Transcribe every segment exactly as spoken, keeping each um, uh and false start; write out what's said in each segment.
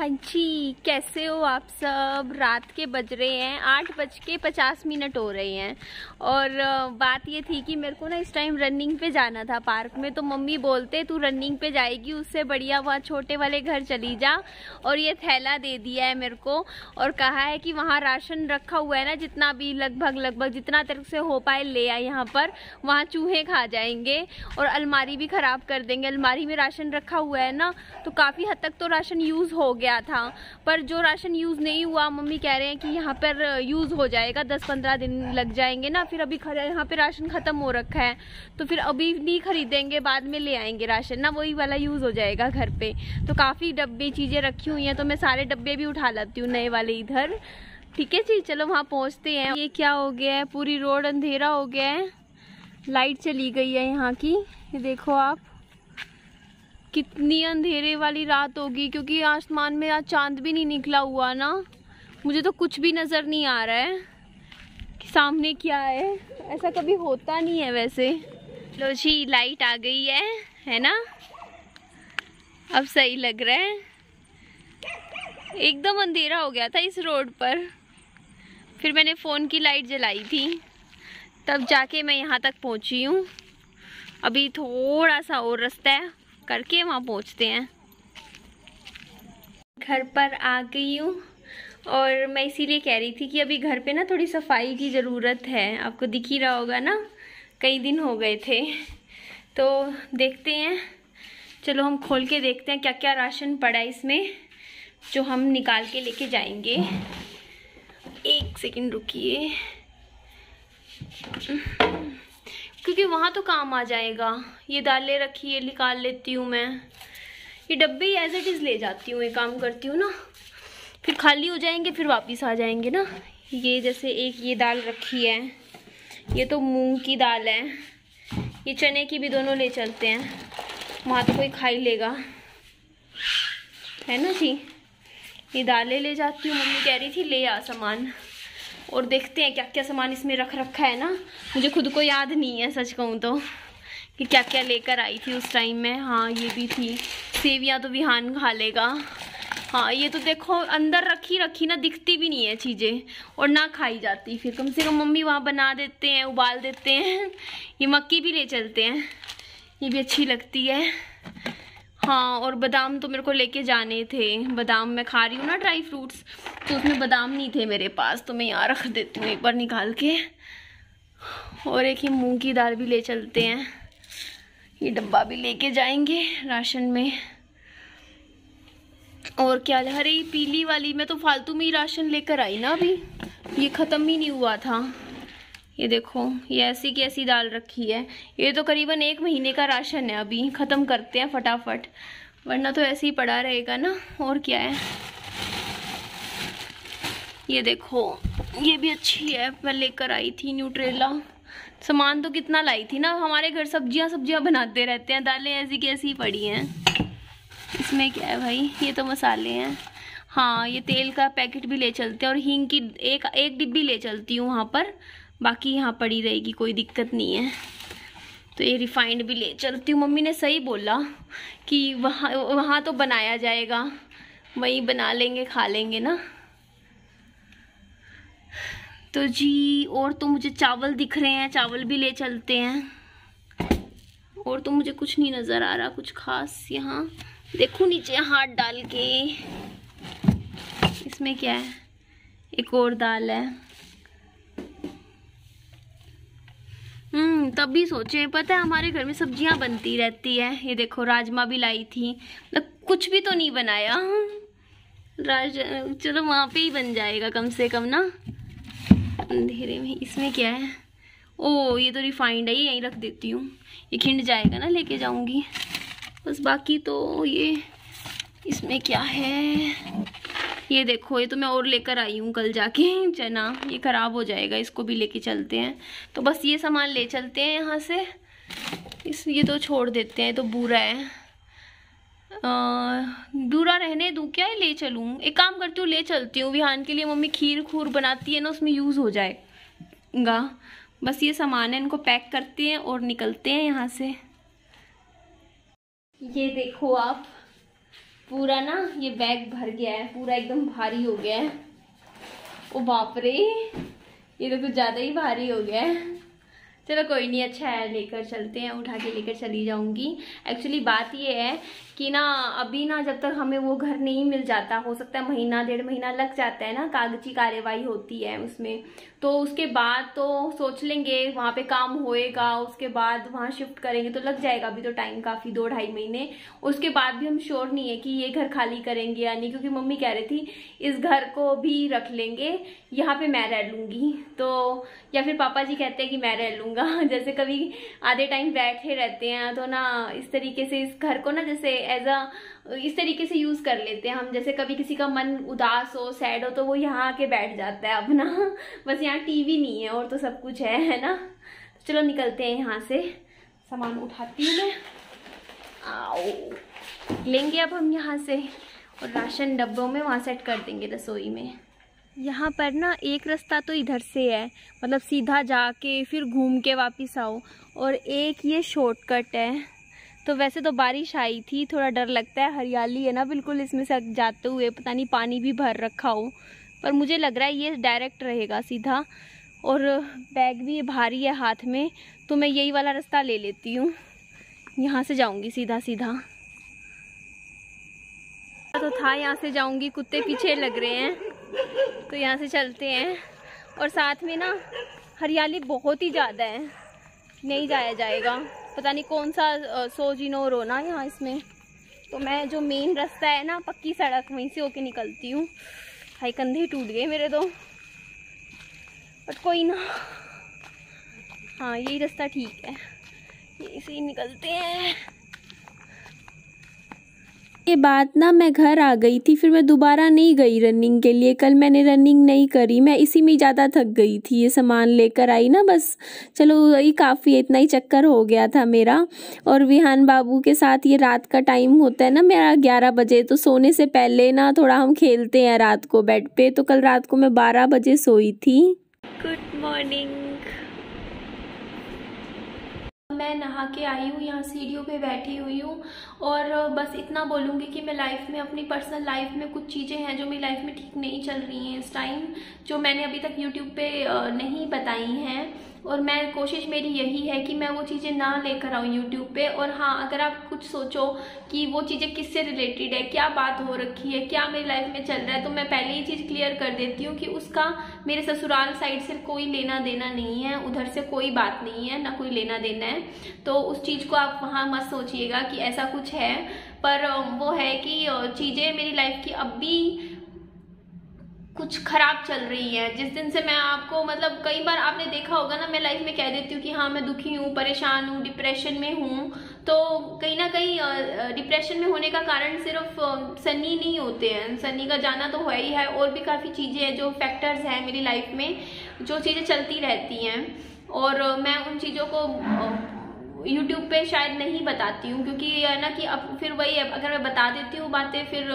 हाँ जी, कैसे हो आप सब। रात के बज रहे हैं आठ बज के पचास मिनट हो रहे हैं। और बात ये थी कि मेरे को ना इस टाइम रनिंग पे जाना था पार्क में। तो मम्मी बोलते तू रनिंग पे जाएगी, उससे बढ़िया वहाँ छोटे वाले घर चली जा। और ये थैला दे दिया है मेरे को और कहा है कि वहाँ राशन रखा हुआ है ना, जितना भी लगभग लगभग जितना तेरे से हो पाए ले आ यहाँ पर, वहाँ चूहे खा जाएंगे और अलमारी भी खराब कर देंगे। अलमारी में राशन रखा हुआ है ना, तो काफ़ी हद तक तो राशन यूज़ हो गया था, पर जो राशन यूज़ नहीं हुआ मम्मी कह रहे हैं कि यहाँ पर यूज़ हो जाएगा, दस पंद्रह दिन लग जाएंगे ना। फिर अभी यहाँ पे राशन ख़त्म हो रखा है, तो फिर अभी नहीं खरीदेंगे, बाद में ले आएंगे राशन ना, वही वाला यूज़ हो जाएगा घर पे। तो काफ़ी डब्बे चीज़ें रखी हुई हैं, तो मैं सारे डब्बे भी उठा लाती हूँ नए वाले इधर। ठीक है जी, चलो वहाँ पहुँचते हैं। ये क्या हो गया है, पूरी रोड अंधेरा हो गया है, लाइट चली गई है यहाँ की। ये देखो आप, कितनी अंधेरे वाली रात होगी, क्योंकि आसमान में आज चांद भी नहीं निकला हुआ ना। मुझे तो कुछ भी नज़र नहीं आ रहा है कि सामने क्या है, ऐसा कभी होता नहीं है वैसे। लो जी, लाइट आ गई है है ना, अब सही लग रहा है। एकदम अंधेरा हो गया था इस रोड पर, फिर मैंने फ़ोन की लाइट जलाई थी, तब जाके मैं यहाँ तक पहुँची हूँ। अभी थोड़ा सा और रास्ता है करके वहाँ पहुँचते हैं। घर पर आ गई हूँ और मैं इसीलिए कह रही थी कि अभी घर पे ना थोड़ी सफाई की ज़रूरत है। आपको दिख ही रहा होगा ना, कई दिन हो गए थे। तो देखते हैं, चलो हम खोल के देखते हैं क्या क्या राशन पड़ा है इसमें, जो हम निकाल के लेके जाएंगे। एक सेकंड रुकिए, क्योंकि वहाँ तो काम आ जाएगा। ये दालें रखी है, निकाल लेती हूँ मैं। ये डब्बे ही एज इट इज़ ले जाती हूँ, ये काम करती हूँ ना, फिर खाली हो जाएंगे, फिर वापस आ जाएंगे ना। ये जैसे एक ये दाल रखी है, ये तो मूंग की दाल है, ये चने की भी दोनों ले चलते हैं, वहाँ तो कोई खा ही लेगा, है ना जी। ये दालें ले जाती हूँ, मम्मी कह रही थी ले आ सामान। और देखते हैं क्या क्या सामान इसमें रख रखा है ना, मुझे खुद को याद नहीं है सच कहूँ तो कि क्या क्या लेकर आई थी उस टाइम में। हाँ ये भी थी, सेवियाँ तो विहान खा लेगा। हाँ ये तो देखो अंदर रखी रखी ना, दिखती भी नहीं है चीज़ें और ना खाई जाती। फिर कम से कम मम्मी वहाँ बना देते हैं, उबाल देते हैं। ये मक्की भी ले चलते हैं, ये भी अच्छी लगती है। हाँ और बादाम तो मेरे को लेके जाने थे, बादाम मैं खा रही हूँ ना ड्राई फ्रूट्स, तो उसमें बादाम नहीं थे मेरे पास, तो मैं यहाँ रख देती हूँ एक बार निकाल के। और एक ही मूंग की दाल भी ले चलते हैं, ये डब्बा भी लेके जाएंगे राशन में। और क्या, अरे पीली वाली मैं तो फालतू में ही राशन लेकर आई ना, अभी ये ख़त्म ही नहीं हुआ था। ये देखो, ये ऐसी की ऐसी दाल रखी है, ये तो करीबन एक महीने का राशन है। अभी ख़त्म करते हैं फटाफट, वरना तो ऐसे ही पड़ा रहेगा ना। और क्या है, ये देखो, ये भी अच्छी है, मैं लेकर आई थी न्यूट्रेला। सामान तो कितना लाई थी ना, हमारे घर सब्जियां सब्जियां बनाते रहते हैं, दालें ऐसी की ऐसी पड़ी हैं। इसमें क्या है भाई, ये तो मसाले हैं। हाँ ये तेल का पैकेट भी ले चलते हैं, और हींग की एक एक डिब्बी ले चलती हूँ वहाँ पर, बाकी यहाँ पड़ी रहेगी, कोई दिक्कत नहीं है। तो ये रिफाइंड भी ले चलती हूँ। मम्मी ने सही बोला कि वहाँ वहाँ तो बनाया जाएगा, वहीं बना लेंगे, खा लेंगे ना। तो जी, और तो मुझे चावल दिख रहे हैं, चावल भी ले चलते हैं। और तो मुझे कुछ नहीं नज़र आ रहा कुछ खास। यहाँ देखो नीचे हाथ डाल के, इसमें क्या है, एक और दाल है। हम्म तभी सोचे, पता है हमारे घर में सब्जियां बनती रहती है। ये देखो राजमा भी लाई थी, मतलब कुछ भी तो नहीं बनाया। राज चलो वहाँ पे ही बन जाएगा कम से कम ना, अंधेरे में। इसमें क्या है, ओ ये तो रिफाइंड है, ये यहीं रख देती हूँ, ये खिंड जाएगा ना, लेके जाऊंगी बस। बाकी तो ये इसमें क्या है, ये देखो, ये तो मैं और लेकर आई हूँ कल जाके चना, ये खराब हो जाएगा, इसको भी लेके चलते हैं। तो बस ये सामान ले चलते हैं यहाँ से। इस ये तो छोड़ देते हैं, तो बुरा है, बुरा रहने दूँ क्या, ले चलूँ? एक काम करती हूँ, ले चलती हूँ। विहान के लिए मम्मी खीर खूर बनाती है ना, उसमें यूज़ हो जाएगा। बस ये सामान है, इनको पैक करते हैं और निकलते हैं यहाँ से। ये देखो आप, पूरा ना ये बैग भर गया है, पूरा एकदम भारी हो गया है। ओ बाप रे, ये तो कुछ ज़्यादा ही भारी हो गया है। चलो कोई नहीं, अच्छा है, लेकर चलते हैं, उठा के लेकर चली जाऊंगी। एक्चुअली बात ये है कि ना अभी ना जब तक हमें वो घर नहीं मिल जाता, हो सकता है महीना डेढ़ महीना लग जाता है ना, कागजी कार्यवाही होती है उसमें, तो उसके बाद तो सोच लेंगे वहाँ पे काम होएगा, उसके बाद वहाँ शिफ्ट करेंगे तो लग जाएगा अभी तो टाइम काफ़ी, दो ढाई महीने। उसके बाद भी हम श्योर नहीं है कि ये घर खाली करेंगे या नहीं, क्योंकि मम्मी कह रही थी इस घर को भी रख लेंगे, यहाँ पे मैं रह लूँगी, तो या फिर पापा जी कहते हैं कि मैं रह लूँगा। जैसे कभी आधे टाइम बैठे रहते हैं तो ना इस तरीके से इस घर को ना जैसे एज अ इस तरीके से यूज कर लेते हैं हम, जैसे कभी किसी का मन उदास हो, सैड हो, तो वो यहाँ आके बैठ जाता है अपना। बस यहाँ टीवी नहीं है और तो सब कुछ है है ना। तो चलो निकलते हैं यहाँ से, सामान उठाती हूँ मैं। आओ, लेंगे अब हम यहाँ से और राशन डब्बों में वहाँ सेट कर देंगे रसोई में। यहाँ पर ना एक रास्ता तो इधर से है, मतलब सीधा जाके फिर घूम के वापस आओ, और एक ये शॉर्टकट है। तो वैसे तो बारिश आई थी, थोड़ा डर लगता है, हरियाली है ना बिल्कुल इसमें से जाते हुए, पता नहीं पानी भी भर रखा हो, पर मुझे लग रहा है ये डायरेक्ट रहेगा सीधा। और बैग भी भारी है हाथ में, तो मैं यही वाला रास्ता ले लेती हूँ, यहाँ से जाऊँगी सीधा सीधा। तो था यहाँ से जाऊँगी, कुत्ते पीछे लग रहे हैं, तो यहाँ से चलते हैं। और साथ में ना हरियाली बहुत ही ज़्यादा है, नहीं जाया जाएगा, पता नहीं कौन सा सोजिनोर हो ना यहाँ इसमें। तो मैं जो मेन रास्ता है ना, पक्की सड़क, वहीं से होके निकलती हूँ। हाय कंधे टूट गए मेरे तो, बट कोई ना, हाँ यही रास्ता ठीक है, यहीं से ही निकलते हैं। ये बात ना मैं घर आ गई थी, फिर मैं दोबारा नहीं गई रनिंग के लिए। कल मैंने रनिंग नहीं करी, मैं इसी में ज़्यादा थक गई थी। ये सामान लेकर आई ना, बस चलो ये काफ़ी, इतना ही चक्कर हो गया था मेरा। और विहान बाबू के साथ ये रात का टाइम होता है ना मेरा ग्यारह बजे, तो सोने से पहले ना थोड़ा हम खेलते हैं रात को बेड पे। तो कल रात को मैं बारह बजे सोई थी। Good morning. मैं नहा के आई हूँ, यहाँ सीढ़ियों पे बैठी हुई हूँ, और बस इतना बोलूँगी कि मैं लाइफ में, अपनी पर्सनल लाइफ में कुछ चीज़ें हैं जो मेरी लाइफ में ठीक नहीं चल रही हैं इस टाइम, जो मैंने अभी तक यूट्यूब पे नहीं बताई हैं। और मैं कोशिश मेरी यही है कि मैं वो चीज़ें ना लेकर आऊँ यूट्यूब पे। और हाँ, अगर आप कुछ सोचो कि वो चीज़ें किससे रिलेटेड है, क्या बात हो रखी है, क्या मेरी लाइफ में चल रहा है, तो मैं पहले ही चीज़ क्लियर कर देती हूँ कि उसका मेरे ससुराल साइड से कोई लेना देना नहीं है, उधर से कोई बात नहीं है, ना कोई लेना देना है। तो उस चीज़ को आप वहाँ मत सोचिएगा कि ऐसा कुछ है, पर वो है कि चीज़ें मेरी लाइफ की अब भी कुछ खराब चल रही है। जिस दिन से मैं आपको, मतलब कई बार आपने देखा होगा ना, मैं लाइफ में कह देती हूँ कि हाँ मैं दुखी हूँ, परेशान हूँ, डिप्रेशन में हूँ, तो कहीं ना कहीं डिप्रेशन में होने का कारण सिर्फ सनी नहीं होते हैं, सनी का जाना तो है ही है, और भी काफ़ी चीज़ें हैं जो फैक्टर्स हैं मेरी लाइफ में, जो चीज़ें चलती रहती हैं। और मैं उन चीज़ों को यूट्यूब पे शायद नहीं बताती हूँ, क्योंकि ये है ना कि अब फिर वही है, अगर मैं बता देती हूँ बातें, फिर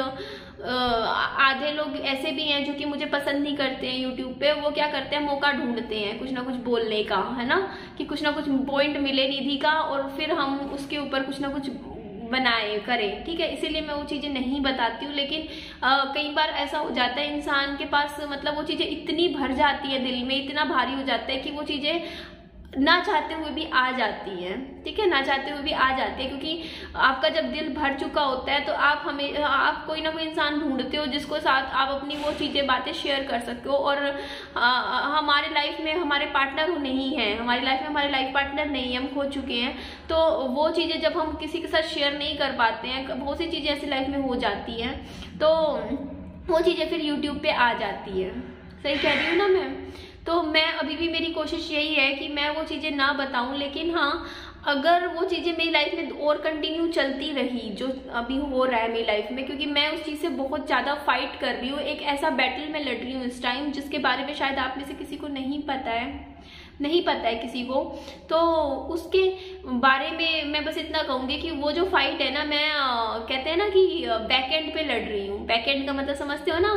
आधे लोग ऐसे भी हैं जो कि मुझे पसंद नहीं करते हैं यूट्यूब पे, वो क्या करते हैं, मौका ढूंढते हैं कुछ ना कुछ बोलने का, है ना, कि कुछ ना कुछ पॉइंट मिले निधि का, और फिर हम उसके ऊपर कुछ ना कुछ बनाए करें, ठीक है। इसीलिए मैं वो चीज़ें नहीं बताती हूँ। लेकिन आ, कई बार ऐसा हो जाता है इंसान के पास, मतलब वो चीज़ें इतनी भर जाती है दिल में, इतना भारी हो जाता है कि वो चीज़ें ना चाहते हुए भी आ जाती हैं, ठीक है, ना चाहते हुए भी आ जाती है, क्योंकि आपका जब दिल भर चुका होता है तो आप हमें आप कोई ना कोई इंसान ढूंढते हो जिसको साथ आप अपनी वो चीज़ें बातें शेयर कर सकते हो। और आ, हमारे लाइफ में हमारे पार्टनर नहीं है, हमारी लाइफ में हमारे लाइफ पार्टनर नहीं है, हम खो चुके हैं, तो वो चीज़ें जब हम किसी के साथ शेयर नहीं कर पाते हैं, बहुत सी चीज़ें ऐसी लाइफ में हो जाती हैं, तो वो चीज़ें फिर यूट्यूब पे आ जाती है। सही कह रही हूँ ना मैं? तो मैं अभी भी, मेरी कोशिश यही है कि मैं वो चीज़ें ना बताऊं, लेकिन हाँ, अगर वो चीज़ें मेरी लाइफ में और कंटिन्यू चलती रही जो अभी हो रहा है मेरी लाइफ में, क्योंकि मैं उस चीज़ से बहुत ज़्यादा फाइट कर रही हूँ, एक ऐसा बैटल में लड़ रही हूँ इस टाइम जिसके बारे में शायद आप में से किसी को नहीं पता है, नहीं पता है किसी को, तो उसके बारे में मैं बस इतना कहूँगी कि वो जो फाइट है ना, मैं कहते हैं ना कि बैक एंड पे लड़ रही हूँ। बैक एंड का मतलब समझते हो ना,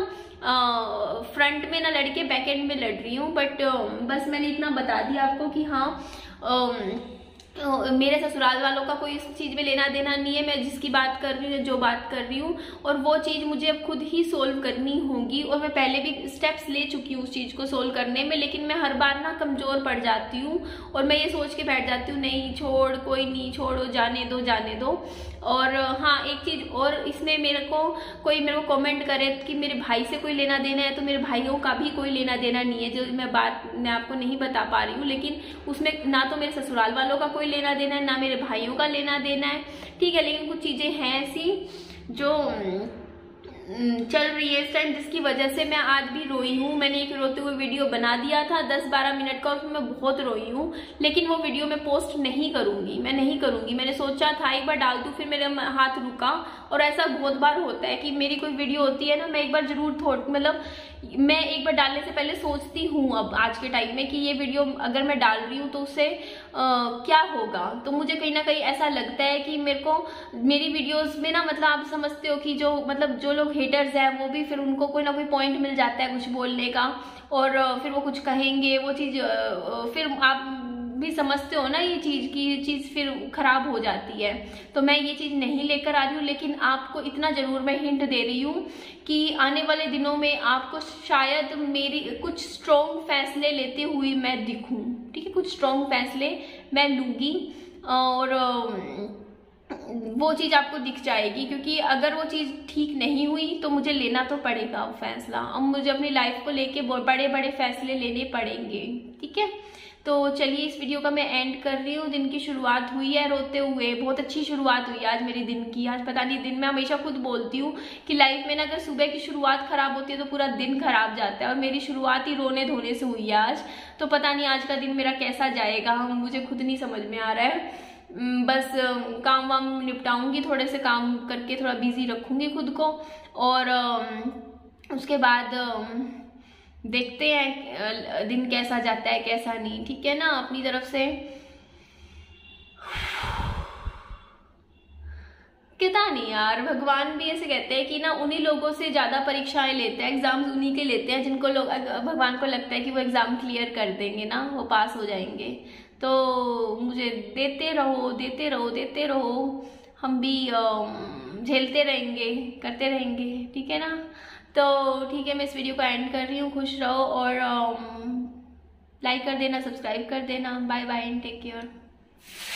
फ्रंट में ना लड़के बैक एंड में लड़ रही हूँ, बट बस मैंने इतना बता दिया आपको कि हाँ, मेरे ससुराल वालों का कोई इस चीज़ में लेना देना नहीं है। मैं जिसकी बात कर रही हूँ, जो बात कर रही हूँ, और वो चीज़ मुझे अब खुद ही सोल्व करनी होगी। और मैं पहले भी स्टेप्स ले चुकी हूँ उस चीज़ को सोल्व करने में, लेकिन मैं हर बार ना कमज़ोर पड़ जाती हूँ और मैं ये सोच के बैठ जाती हूँ नहीं छोड़, कोई नहीं, छोड़ो, जाने दो जाने दो। और हाँ, एक चीज़ और, इसमें मेरे को कोई मेरे को कमेंट करे कि मेरे भाई से कोई लेना देना है, तो मेरे भाइयों का भी कोई लेना देना नहीं है, जो मैं बात मैं आपको नहीं बता पा रही हूँ। लेकिन उसमें ना तो मेरे ससुराल वालों का कोई लेना देना है, ना मेरे भाइयों का लेना देना है, ठीक है। लेकिन कुछ चीज़ें हैं ऐसी जो चल रही है इस टाइम, जिसकी वजह से मैं आज भी रोई हूँ। मैंने एक रोते हुए वीडियो बना दिया था दस बारह मिनट का, उसमें मैं बहुत रोई हूँ, लेकिन वो वीडियो मैं पोस्ट नहीं करूँगी, मैं नहीं करूँगी। मैंने सोचा था एक बार डाल दूँ, फिर मेरा हाथ रुका। और ऐसा बहुत बार होता है कि मेरी कोई वीडियो होती है ना, मैं एक बार जरूर थोड़ मतलब मैं एक बार डालने से पहले सोचती हूँ अब आज के टाइम में कि ये वीडियो अगर मैं डाल रही हूँ तो उससे क्या होगा। तो मुझे कहीं ना कहीं ऐसा लगता है कि मेरे को मेरी वीडियोस में ना, मतलब आप समझते हो कि जो मतलब जो लोग हेटर्स हैं वो भी फिर उनको कोई ना कोई पॉइंट मिल जाता है कुछ बोलने का, और फिर वो कुछ कहेंगे, वो चीज़ फिर आप भी समझते हो ना ये चीज़ की ये चीज़ फिर खराब हो जाती है। तो मैं ये चीज़ नहीं लेकर आ रही हूँ, लेकिन आपको इतना ज़रूर मैं हिंट दे रही हूँ कि आने वाले दिनों में आपको शायद मेरी कुछ स्ट्रॉन्ग फैसले लेते हुए मैं दिखूँ, ठीक है। कुछ स्ट्रॉन्ग फैसले मैं लूँगी और वो चीज़ आपको दिख जाएगी, क्योंकि अगर वो चीज़ ठीक नहीं हुई तो मुझे लेना तो पड़ेगा वो फैसला। अब मुझे अपनी लाइफ को लेके बड़े बड़े फैसले लेने पड़ेंगे, ठीक है। तो चलिए इस वीडियो का मैं एंड कर रही हूँ। दिन की शुरुआत हुई है रोते हुए, बहुत अच्छी शुरुआत हुई आज मेरे दिन की। आज पता नहीं, दिन में हमेशा खुद बोलती हूँ कि लाइफ में ना अगर सुबह की शुरुआत खराब होती है तो पूरा दिन खराब जाता है, और मेरी शुरुआत ही रोने धोने से हुई है आज। तो पता नहीं आज का दिन मेरा कैसा जाएगा, मुझे खुद नहीं समझ में आ रहा है। बस काम वाम निपटाऊंगी, थोड़े से काम करके थोड़ा बिजी रखूंगी खुद को, और उसके बाद देखते हैं दिन कैसा जाता है कैसा नहीं, ठीक है ना। अपनी तरफ से पता नहीं यार, भगवान भी ऐसे कहते हैं कि ना उन्हीं लोगों से ज्यादा परीक्षाएं लेते हैं, एग्जाम्स उन्हीं के लेते हैं जिनको लोग भगवान को लगता है कि वो एग्जाम क्लियर कर देंगे ना, वो पास हो जाएंगे। तो मुझे देते रहो देते रहो देते रहो, हम भी झेलते रहेंगे, करते रहेंगे, ठीक है ना। तो ठीक है, मैं इस वीडियो को एंड कर रही हूँ। खुश रहो और लाइक कर देना, सब्सक्राइब कर देना। Bye bye and take care.